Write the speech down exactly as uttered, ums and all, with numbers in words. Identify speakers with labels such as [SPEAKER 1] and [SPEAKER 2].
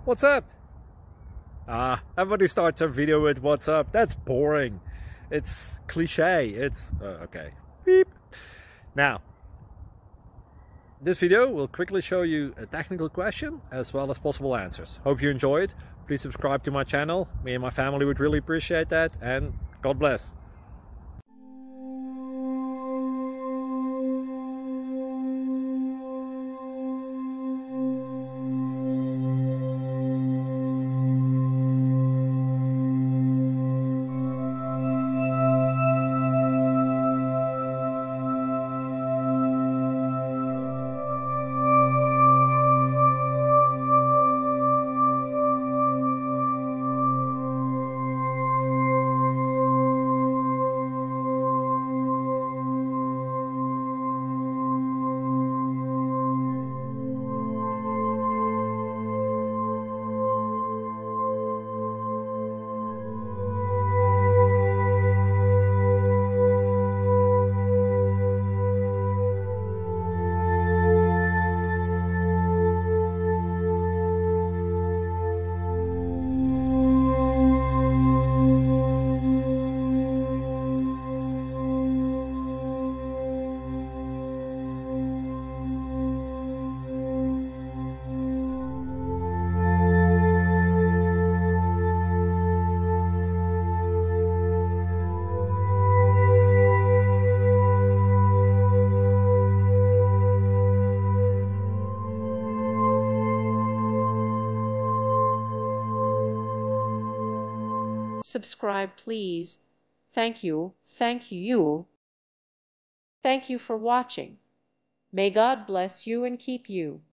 [SPEAKER 1] What's up? Ah, everybody starts a video with what's up. That's boring. It's cliche. It's uh, okay. Beep. Now, this video will quickly show you a technical question as well as possible answers. Hope you enjoy it. Please subscribe to my channel. Me and my family would really appreciate that, and God bless.
[SPEAKER 2] Subscribe, please. Thank you. Thank you. Thank you for watching. May God bless you and keep you.